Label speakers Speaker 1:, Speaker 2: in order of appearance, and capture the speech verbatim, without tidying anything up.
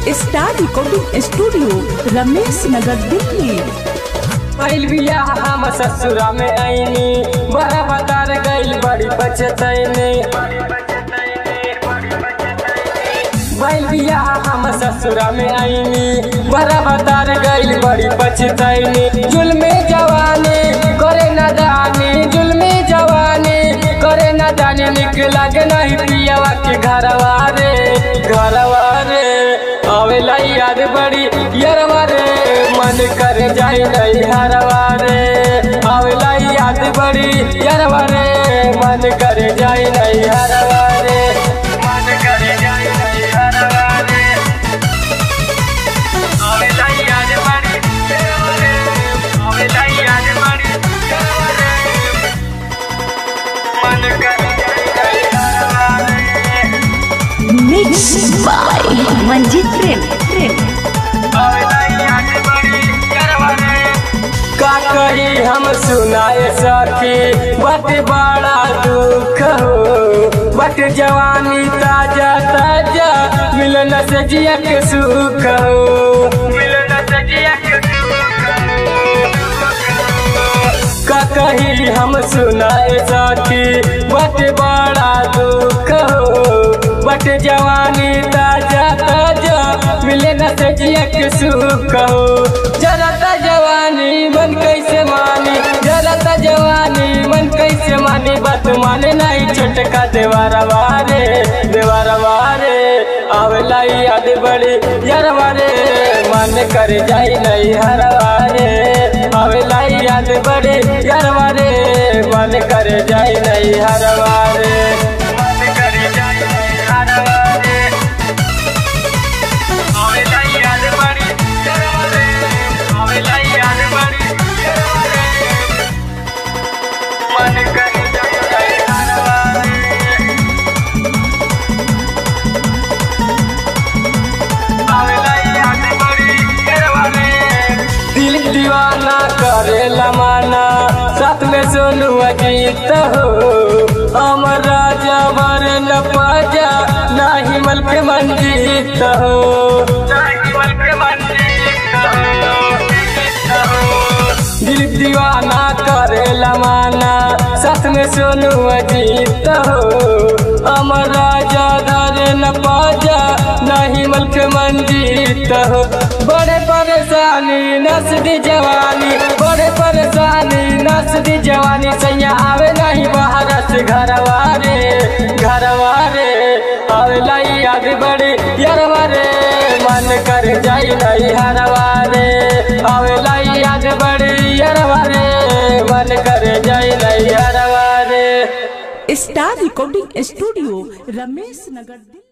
Speaker 1: Star recording studio Ramesh Nagar Delhi.
Speaker 2: पहिल बियाह हम ससुरा में आईनी, बड़ा बतार गइल बड़ी बचतैनी। पहिल बियाह हम ससुरा में आईनी, बड़ा बतार गइल बड़ी बचतैनी। जुल्मे जवानी करे न दानी, जुल्मे जवानी करे न दानी। निक लागे नहीं पियावा के घरवा रे, घरवा रे आवेला याद बड़ी यरवा रे। मन कर जाई नहीं हरवा रे, आवेला याद बड़ी यरवा रे। मन कर जाई नहीं हरवा रे, मन कर जाई नहीं हरवा रे। आवेला याद बड़ी यरवा रे, आवेला याद बड़ी यरवा रे। मन कर जाई नहीं हरवा रे।
Speaker 1: Mix by Manjeet Prem Prem.
Speaker 2: का कही हम सुनाए सखी, बट बड़ा दुख हो। बट जवानी ताजा ताजा मिलन से जिया के सुख हो, मिलन से जिया के सुख हो। का कही हम सुनाए सखी, बट बड़ा दुख हो। बट जवानी ताजा ताजा मिलन से जिया के सुख हो। जरा ता जवानी मन कैसे मानी, जरा ता जवानी मन कैसे मानी। बात माने नहीं छोटका देवारवा रे, देवारवा रे आवेला याद बड़ी यरवा रे। मन कर जाई नहीं हरवा रे, आवेला याद बड़ी यरवा रे। मन कर जाई नहीं हरवा रे, मन कर जाई नहीं हरवा रे। आवेला याद बड़ी यरवा रे, आवेला याद बड़ी यरवा रे। मन कर जाई नहीं हरवा रे, आवेला याद बड़ी यरवा रे। दिल दीवाना करेला माना, साथ में सोनू अजीत हो। अमर राजा वर न पाजा, नाही मल्क मंजीत हो, नाही मल्क मंजीत हो। दिल दीवाना करेला माना, साथ में सोनू अजीत हो। अमर राजा धरे न पाजा, नाही मल्क मंजीत हो। बड़े परेशानी नस दी जवानी, बड़े परेशानी नस दी जवानी। सैया आवे नहीं बाहर से घरवा रे, घरवा रे आवेला याद बड़ी यरवा रे। मन कर जाई नहीं हरवा रे, आवेला याद बड़ी यरवा रे। मन कर जाई नहीं हरवा रे।
Speaker 1: Star recording studio Ramesh Nagar Delhi.